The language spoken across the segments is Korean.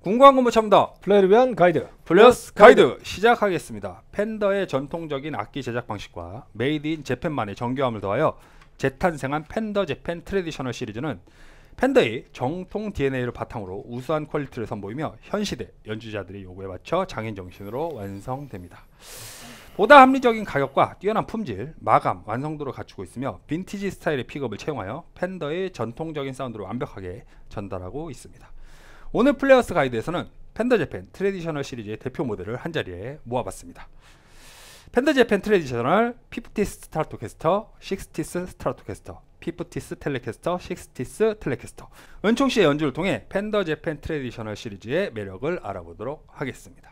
궁금한 거 못 참다. 플레이를 위한 가이드 플러스 가이드 시작하겠습니다. 펜더의 전통적인 악기 제작 방식과 메이드 인 재팬만의 정교함을 더하여 재탄생한 펜더 재팬 트래디셔널 시리즈는 펜더의 정통 DNA를 바탕으로 우수한 퀄리티를 선보이며 현시대 연주자들의 요구에 맞춰 장인 정신으로 완성됩니다. 보다 합리적인 가격과 뛰어난 품질, 마감, 완성도를 갖추고 있으며 빈티지 스타일의 픽업을 채용하여 펜더의 전통적인 사운드를 완벽하게 전달하고 있습니다. 오늘 플레이어스 가이드에서는 펜더 재팬 트래디셔널 시리즈의 대표 모델을 한자리에 모아봤습니다. 펜더 재팬 트래디셔널 50스 스트라토캐스터, 60스 스트라토캐스터, 50스 텔레캐스터, 60스 텔레캐스터, 은총 씨의 연주를 통해 펜더 재팬 트래디셔널 시리즈의 매력을 알아보도록 하겠습니다.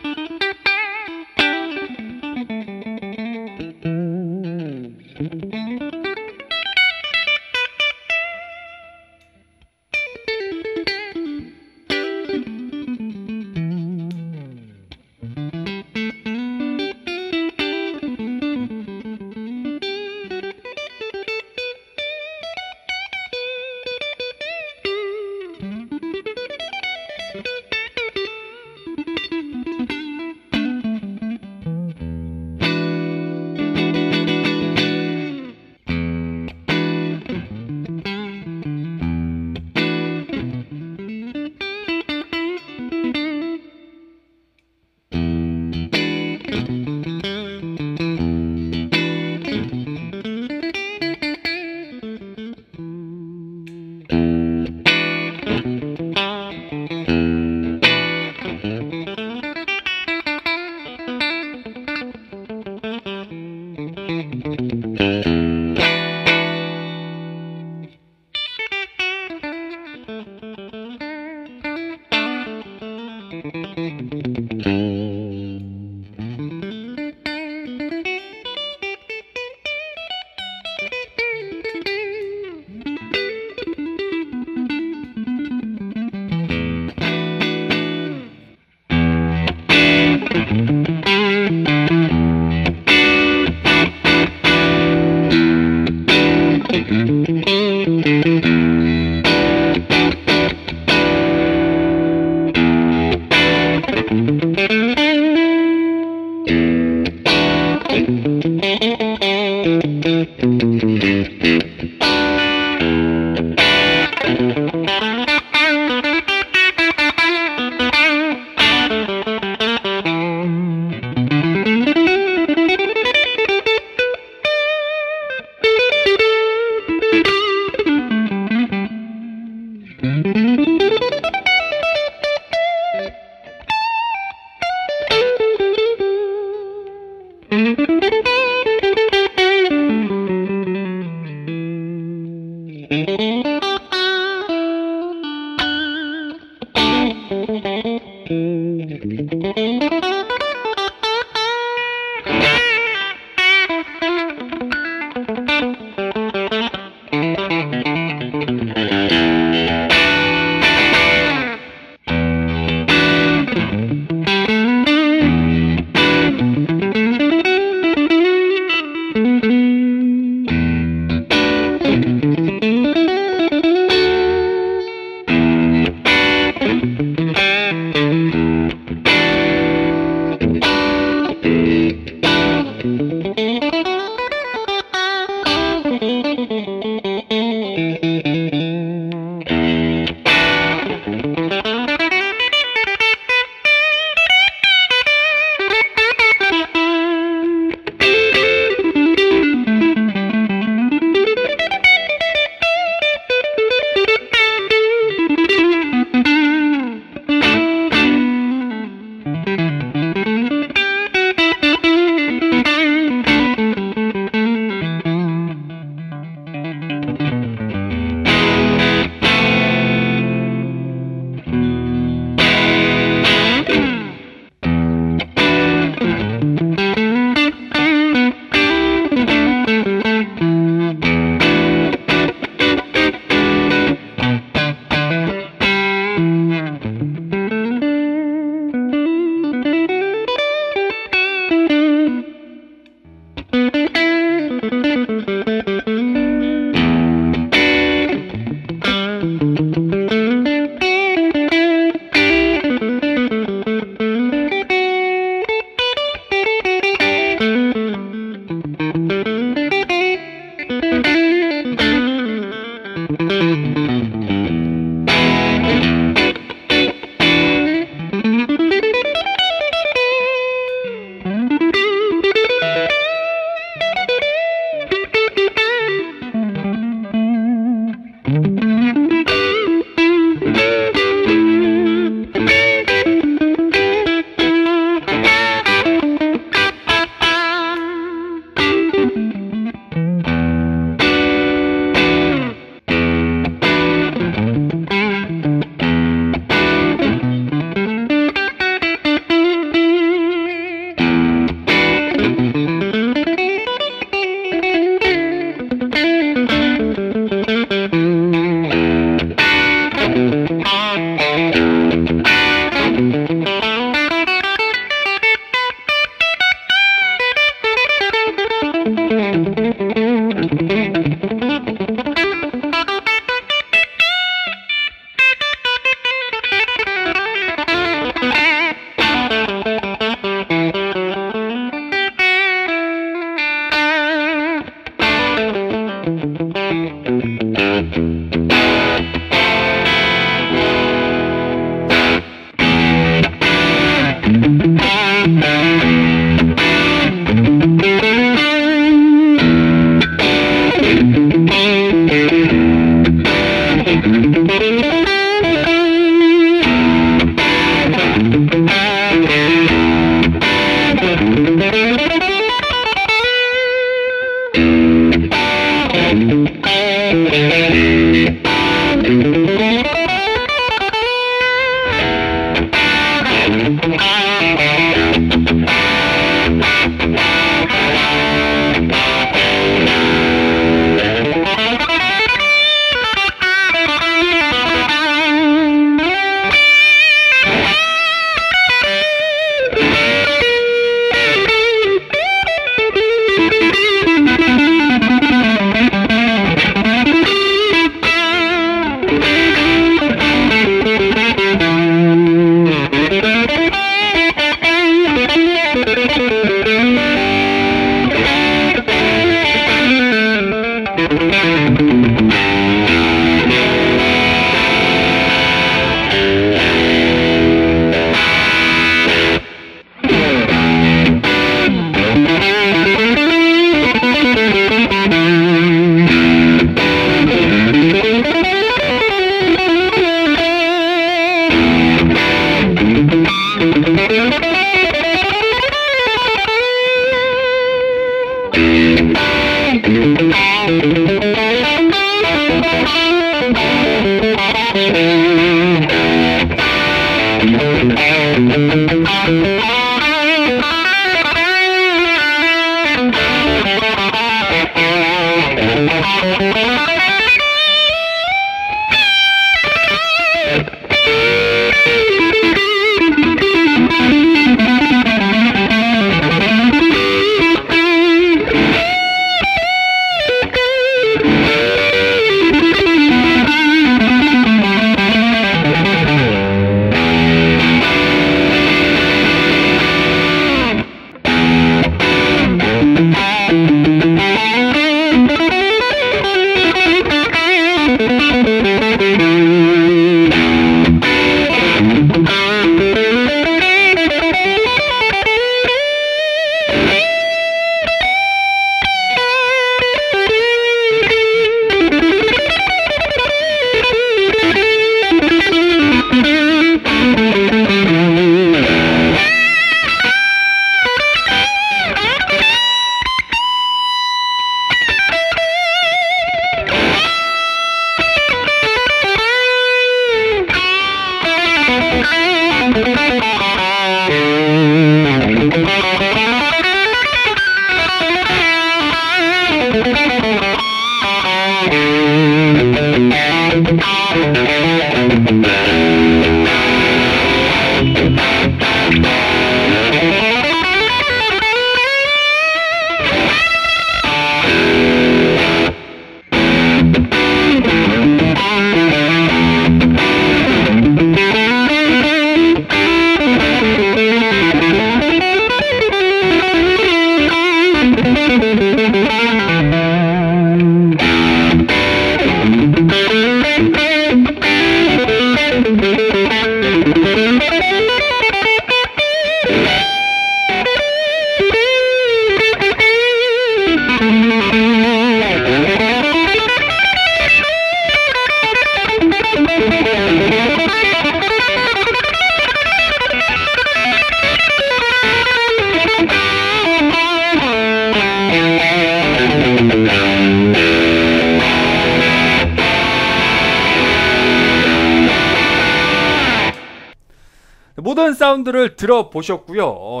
모든 사운드를 들어보셨고요.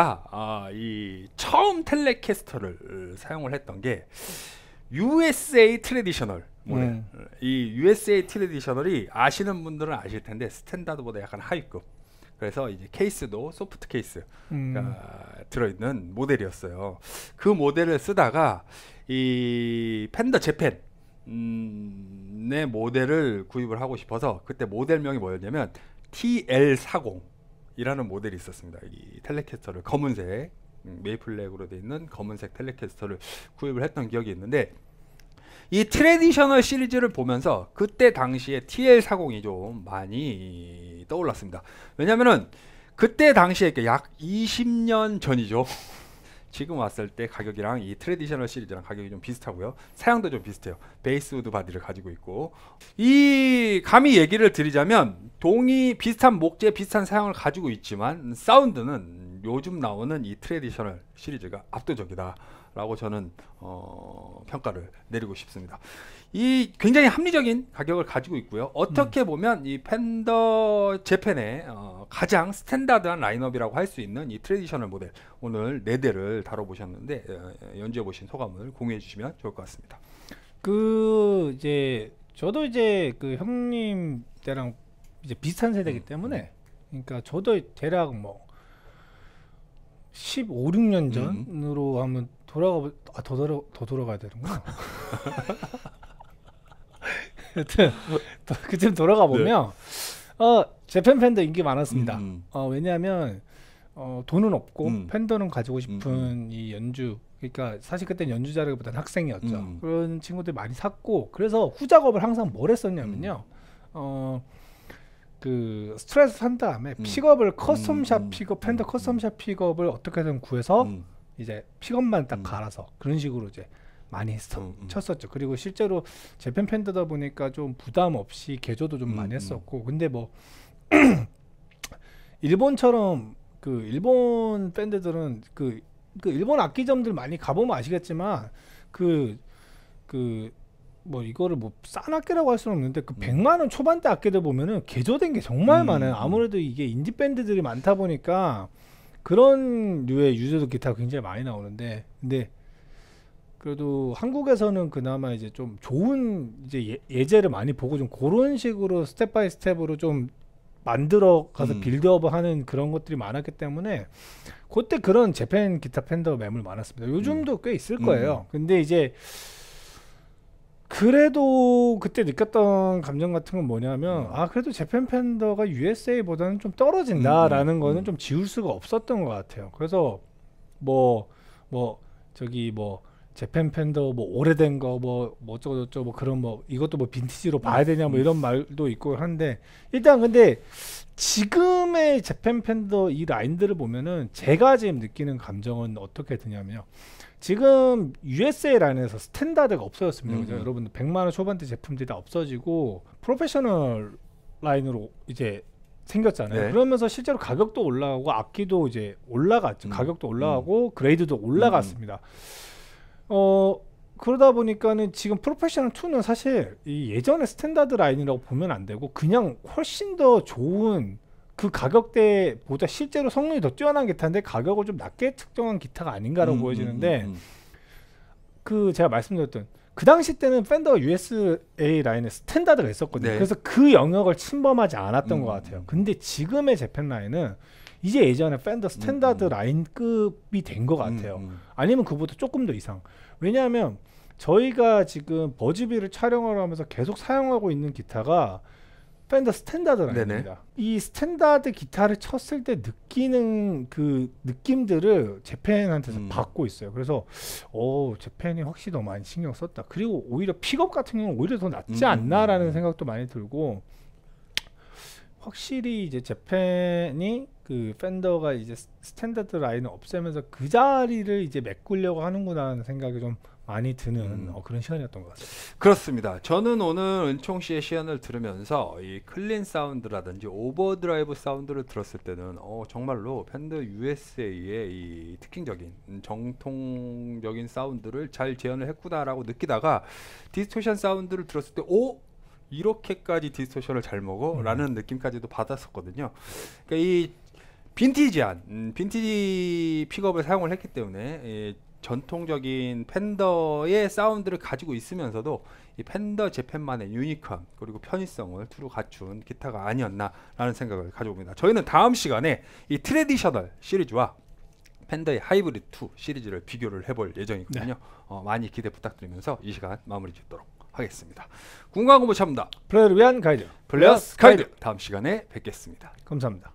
제가 이 처음 텔레캐스터를 사용을 했던 게 USA 트래디셔널 모델. 이 USA 트래디셔널이 아시는 분들은 아실 텐데 스탠다드보다 약간 하위급. 그래서 이제 케이스도 소프트 케이스가 들어있는 모델이었어요. 그 모델을 쓰다가 이 펜더 재팬 의 모델을 구입을 하고 싶어서 그때 모델명이 뭐였냐면 TL40 이라는 모델이 있었습니다. 이 텔레캐스터를 검은색 메이플렉으로 되어 있는 검은색 텔레캐스터를 구입을 했던 기억이 있는데, 이 트래디셔널 시리즈를 보면서 그때 당시에 TL40이 좀 많이 떠올랐습니다. 왜냐면은 그때 당시에 약 20년 전이죠. 지금 왔을 때 가격이랑 이 트래디셔널 시리즈랑 가격이 좀 비슷하고요. 사양도 좀 비슷해요. 베이스 우드 바디를 가지고 있고, 이 감히 얘기를 드리자면 비슷한 목재 비슷한 사양을 가지고 있지만 사운드는 요즘 나오는 이 트래디셔널 시리즈가 압도적이다 라고 저는 평가를 내리고 싶습니다. 이 굉장히 합리적인 가격을 가지고 있고요. 어떻게 보면 이 펜더 재팬의 가장 스탠다드한 라인업이라고 할 수 있는 이 트래디셔널 모델, 오늘 4대를 다뤄보셨는데 연주해 보신 소감을 공유해 주시면 좋을 것 같습니다. 이제 저도 이제 그 형님 때랑 이제 비슷한 세대이기 때문에, 그러니까 저도 대략 뭐 15, 16년 전으로 한번 더 돌아가야 되는구나. 여튼 그쯤 돌아가 보면 재팬 팬더 인기 많았습니다. 왜냐하면 돈은 없고 팬더는 가지고 싶은 이 연주, 그러니까 사실 그때 연주자라기보다는 학생이었죠. 그런 친구들 많이 샀고, 그래서 후작업을 항상 뭘 했었냐면요, 그 스트레스 산 다음에 픽업을 커스텀샵 픽업, 팬더 커스텀샵 픽업을 어떻게든 구해서 이제 픽업만 딱 갈아서 그런 식으로 이제 많이 쳤었죠. 그리고 실제로 재팬 팬더다 보니까 좀 부담 없이 개조도 좀 많이 했었고, 근데 뭐 일본처럼 그 일본 밴드들은 그 일본 악기점들 많이 가보면 아시겠지만 그 뭐 이거를 뭐 싼 악기라고 할 수는 없는데 그 100만 원 초반대 악기들 보면은 개조된 게 정말 많아요. 아무래도 이게 인디 밴드들이 많다 보니까 그런 류의 유저도 기타가 굉장히 많이 나오는데, 근데 그래도 한국에서는 그나마 이제 좀 좋은 이제 예제를 많이 보고 좀 그런 식으로 스텝 바이 스텝으로 좀 만들어 가서 빌드업을 하는 그런 것들이 많았기 때문에 그때 그런 재팬 기타 팬더 매물 많았습니다. 요즘도 꽤 있을 거예요. 근데 이제 그래도 그때 느꼈던 감정 같은 건 뭐냐면 그래도 재팬 팬더가 USA보다는 좀 떨어진다라는 거는 좀 지울 수가 없었던 것 같아요. 그래서 뭐 재팬 팬더 뭐 오래된 거 뭐 어쩌고저쩌고 뭐 그런 뭐 이것도 뭐 빈티지로 봐야 되냐 뭐 이런 말도 있고 한데, 일단 근데 지금의 재팬 팬더 이 라인들을 보면은 제가 지금 느끼는 감정은 어떻게 드냐면요, 지금 USA 라인에서 스탠다드가 없어졌습니다. 그죠? 여러분 100만 원 초반대 제품들이 다 없어지고 프로페셔널 라인으로 이제 생겼잖아요. 네. 그러면서 실제로 가격도 올라가고 악기도 이제 올라갔죠. 가격도 올라가고 그레이드도 올라갔습니다. 그러다 보니까는 지금 프로페셔널 2는 사실 이 예전의 스탠다드 라인이라고 보면 안 되고 그냥 훨씬 더 좋은 그 가격대보다 실제로 성능이 더 뛰어난 기타인데 가격을 좀 낮게 측정한 기타가 아닌가라고 보여지는데, 그 제가 말씀드렸던 그 당시 때는 팬더가 USA 라인에 스탠다드가 있었거든요. 네. 그래서 그 영역을 침범하지 않았던 것 같아요. 근데 지금의 재팬 라인은 이제 예전에 팬더 스탠다드 라인급이 된 것 같아요. 아니면 그보다 조금 더 이상. 왜냐하면 저희가 지금 버즈비를 촬영을 하면서 계속 사용하고 있는 기타가 팬더 스탠다드 라인입니다. 이 스탠다드 기타를 쳤을 때 느끼는 그 느낌들을 재팬한테서 받고 있어요. 그래서 재팬이 확실히 더 많이 신경 썼다. 그리고 오히려 픽업 같은 경우는 오히려 더 낫지 않나라는 생각도 많이 들고, 확실히 이제 재팬이 그 팬더가 이제 스탠다드 라인을 없애면서 그 자리를 이제 메꾸려고 하는구나 하는 생각이 좀 많이 드는 그런 시간이었던 것 같습니다. 그렇습니다. 저는 오늘 은총 씨의 시연을 들으면서 이 클린 사운드라든지 오버드라이브 사운드를 들었을 때는 정말로 팬더 USA의 이 특징적인 정통적인 사운드를 잘 재현을 했구나라고 느끼다가 디스토션 사운드를 들었을 때 이렇게까지 디스토션을 잘 먹어? 라는 느낌까지도 받았었거든요. 그러니까 이 빈티지한 빈티지 픽업을 사용을 했기 때문에 전통적인 팬더의 사운드를 가지고 있으면서도 이 팬더 재팬만의 유니크함 그리고 편의성을 두루 갖춘 기타가 아니었나라는 생각을 가져옵니다. 저희는 다음 시간에 이 트래디셔널 시리즈와 팬더의 하이브리드 2 시리즈를 비교를 해볼 예정이거든요. 네. 많이 기대 부탁드리면서 이 시간 마무리 짓도록 하겠습니다. 군광공부 참다. 플레이를 위한 가이드. 플레이어스 가이드. 다음 시간에 뵙겠습니다. 감사합니다.